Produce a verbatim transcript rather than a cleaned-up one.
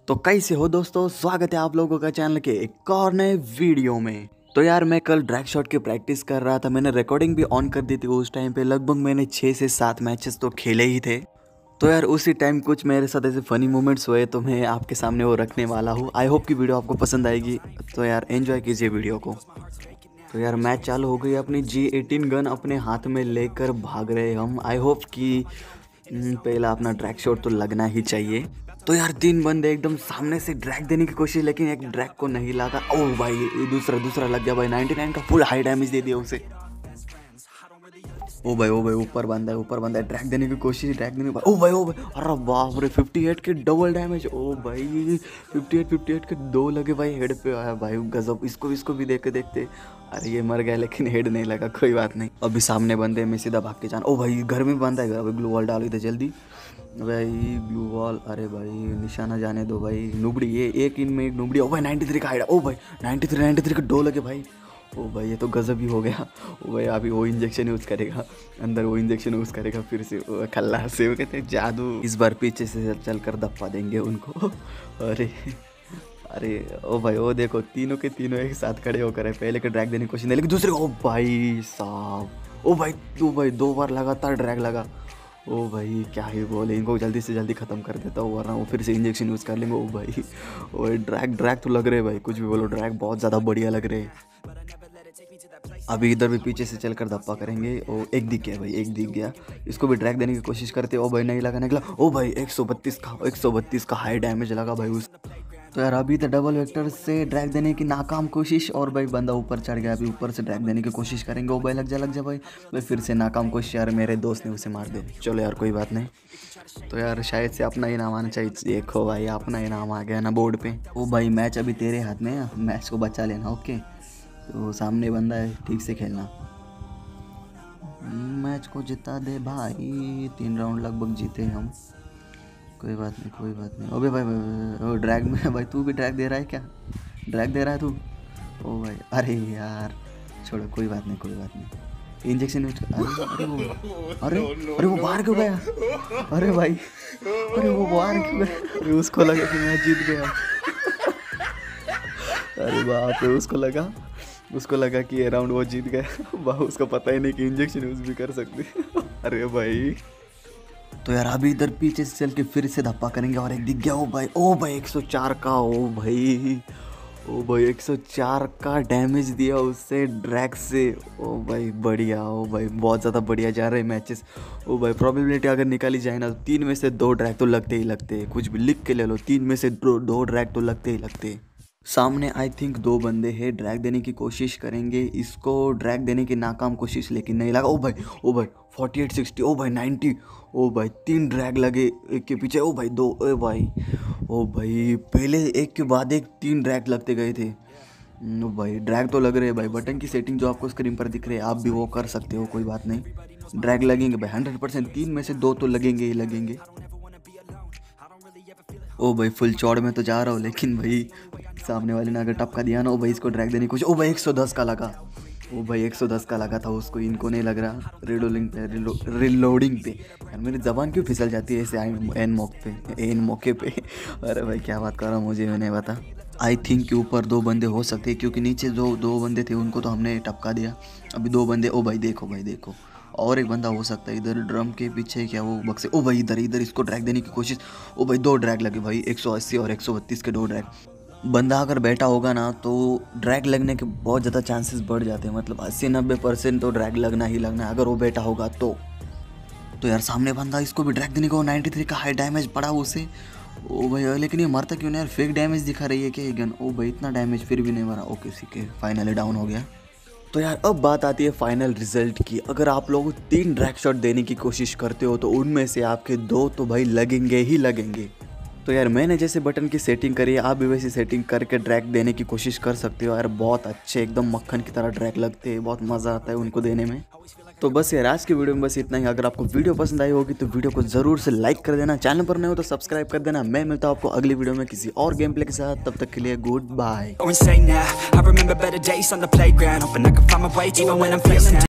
तो कैसे हो दोस्तों, स्वागत है आप लोगों का चैनल के एक और नए वीडियो में। तो यार मैं कल ड्रैग शॉट की प्रैक्टिस कर रहा था, मैंने रिकॉर्डिंग भी ऑन कर दी थी। उस टाइम पे लगभग मैंने छः से सात मैचेस तो खेले ही थे। तो यार उसी टाइम कुछ मेरे साथ ऐसे फनी मोमेंट्स हुए, तो मैं आपके सामने वो रखने वाला हूँ। आई होप कि वीडियो आपको पसंद आएगी, तो यार एंजॉय कीजिए वीडियो को। तो यार मैच चालू हो गई, अपनी जी एटीन गन अपने हाथ में लेकर भाग रहे हम। आई होप कि पहला अपना ड्रैग शॉट तो लगना ही चाहिए। तो यार तीन बंदे एकदम सामने से ड्रैग देने की कोशिश, लेकिन एक ड्रैग को नहीं लगा। ओ भाई दूसरा दूसरा लग गया भाई, निन्यानवे का फुल हाई डैमेज दे दिया उसे। ओ भाई ओ भाई ऊपर बंदा है, ऊपर बंदा है, ड्रैग देने की कोशिश, ड्रैग देने की। ओ भाई ओ भाई अरे बाप रे, अट्ठावन के डबल डैमेज। ओ भाई अट्ठावन अट्ठावन के दो लगे भाई, हेड पे आया भाई, गजब। इसको इसको भी देख के देखते, अरे ये मर गया लेकिन हेड नहीं लगा, कोई बात नहीं। अभी सामने बंदे में सीधा भाग के जाना। ओ भाई घर में बंदा है, अभी ग्लू वॉल डालो इधर जल्दी भाई, ग्लू वॉल। अरे भाई निशाना जाने दो भाई, नुबड़ी ये एक इन में एक नुबड़ी। ओ भाई तिरानवे का हाइड। ओ भाई तिरानवे तिरानवे के दो लगे भाई। ओ भाई ये तो गजब ही हो गया। ओ भाई अभी वो इंजेक्शन यूज़ करेगा, अंदर वो इंजेक्शन यूज़ करेगा फिर से। खल्ला से वो कहते हैं जादू। इस बार पीछे से चल कर दफा देंगे उनको। अरे अरे ओ भाई ओ देखो, तीनों के तीनों एक साथ खड़े होकर है। पहले के ड्रैग देने की कोशिश नहीं, लेकिन दूसरे। ओ भाई साहब, ओ भाई दो भाई दो बार लगातार ड्रैग लगा। ओ भाई क्या ही बोले, इनको जल्दी से जल्दी ख़त्म कर देता हूँ वरना वो फिर से इंजेक्शन यूज़ कर लेंगे। ओ भाई ओ ड्रैग ड्रैग तो लग रहे भाई, कुछ भी बोलो, ड्रैग बहुत ज़्यादा बढ़िया लग रहे हैं। अभी इधर भी पीछे से चलकर धप्पा करेंगे। ओ एक दिख गया भाई, एक दिख गया, इसको भी ड्रैग देने की कोशिश करते। ओ भाई नहीं लगा निकला। ओ भाई एक सौ बत्तीस का एक सौ बत्तीस का हाई डैमेज लगा भाई उस। तो यार अभी तो डबल वेक्टर से ड्रैग देने की नाकाम कोशिश, और भाई बंदा ऊपर चढ़ गया। अभी ऊपर से ड्रैग देने की कोशिश करेंगे। ओ भाई लग जा लग जा भाई, भाई फिर से नाकाम कोशिश। यार मेरे दोस्त ने उसे मार दे। चलो यार कोई बात नहीं। तो यार शायद से अपना इनाम आना चाहिए। देखो भाई अपना इनाम आ गया ना बोर्ड पे। ओ भाई मैच अभी तेरे हाथ में है, मैच को बचा लेना। ओके तो सामने बंदा है, ठीक से खेलना, मैच को जिता दे भाई। तीन राउंड लगभग जीते हम, कोई बात नहीं कोई बात नहीं। ओबे भाई, भाई, भाई ड्रैग में भाई, तू भी ड्रैग दे रहा है क्या? ड्रैग दे रहा है तू? ओ भाई अरे यार छोड़ो, कोई बात नहीं कोई बात नहीं। इंजेक्शन यूज कर। अरे अरे वो अरे अरे वो बाहर क्यों गया? अरे भाई अरे वो बाहर क्यों गया? अरे उसको लगा कि मैं जीत गया। अरे बाप रे, उसको लगा उसको लगा कि ये राउंड वो जीत गया। वाह, उसको पता ही नहीं कि इंजेक्शन यूज भी कर सकते। अरे भाई तो यार अभी इधर पीछे से चल के फिर से धप्पा करेंगे, और एक दिख गया। ओ भाई ओ भाई एक सौ चार का। ओ भाई ओ भाई एक सौ चार का डैमेज दिया उससे ड्रैग से। ओ भाई बढ़िया, ओ भाई बहुत ज़्यादा बढ़िया जा रहे मैचेस। ओ भाई प्रोबेबिलिटी अगर निकाली जाए ना, तो तीन में से दो ड्रैग तो लगते ही लगते हैं। कुछ भी लिख के ले लो, तीन में से दो दो ड्रैग तो लगते ही लगते हैं। सामने आई थिंक दो बंदे हैं, ड्रैग देने की कोशिश करेंगे। इसको ड्रैग देने की नाकाम कोशिश, लेकिन नहीं लगा। ओ भाई ओ भाई अड़तालीस साठ। ओ भाई नब्बे। ओ भाई तीन ड्रैग लगे एक के पीछे। ओ भाई दो। ओ भाई ओ भाई पहले एक के बाद एक तीन ड्रैग लगते गए थे। ओ भाई ड्रैग तो लग रहे हैं भाई। बटन की सेटिंग जो आपको स्क्रीन पर दिख रही है, आप भी वो कर सकते हो, कोई बात नहीं। ड्रैग लगेंगे भाई हंड्रेड परसेंट, तीन में से दो तो लगेंगे ही लगेंगे। ओ भाई फुल चौड़ में तो जा रहा हूँ, लेकिन भाई सामने वाले ने अगर टपका दिया ना, ओ भाई इसको ड्रैग देने की कोशिश। ओ भाई एक सौ दस का लगा। ओ भाई एक सौ दस का लगा था उसको, इनको नहीं लग रहा। रिलोडिंग पे रिलो, रिलोडिंग पे यार मेरी ज़बान क्यों फिसल जाती है ऐसे एन मौके पे एन मौके पे। अरे भाई क्या बात कर रहा हूँ, मुझे मैंने बता। आई थिंक के ऊपर दो बंदे हो सकते हैं, क्योंकि नीचे जो दो बंदे थे उनको तो हमने टपका दिया। अभी दो बंदे। ओ भाई देखो भाई देखो, और एक बंदा हो सकता है इधर ड्रम के पीछे, क्या वो बक्से। ओ भाई इधर इधर इसको ड्रैग देने की कोशिश। ओ भाई दो ड्रैग लगे भाई, एक सौ अस्सी और एक सौ बत्तीस के दो ड्रैग। बंदा अगर बैठा होगा ना, तो ड्रैग लगने के बहुत ज़्यादा चांसेस बढ़ जाते हैं। मतलब अस्सी नब्बे परसेंट तो ड्रैग लगना ही लगना है अगर वो बैठा होगा तो। तो यार सामने बंदा, इसको भी ड्रैग देने को। तिरानवे का हाई डैमेज पड़ा उसे। ओ भाई लेकिन ये मरता क्यों नहीं यार? फेक डैमेज दिखा रही है क्या ये गन? ओ भाई इतना डैमेज फिर भी नहीं मरा। ओके ठीक है, फाइनली डाउन हो गया। तो यार अब बात आती है फाइनल रिजल्ट की। अगर आप लोग तीन ड्रैग शॉट देने की कोशिश करते हो, तो उनमें से आपके दो तो भाई लगेंगे ही लगेंगे। तो यार मैंने जैसे बटन की सेटिंग करी है, आप भी वैसी सेटिंग करके ड्रैग देने की कोशिश कर सकते हो। यार बहुत अच्छे एकदम मक्खन की तरह ड्रैग लगते हैं, बहुत मज़ा आता है उनको देने में। तो बस यार आज की वीडियो में बस इतना ही। अगर आपको वीडियो पसंद आई होगी तो वीडियो को ज़रूर से लाइक कर देना, चैनल पर नए हो तो सब्सक्राइब कर देना। मैं मिलता हूँ आपको अगली वीडियो में किसी और गेम प्ले के साथ, तब तक के लिए गुड बाय।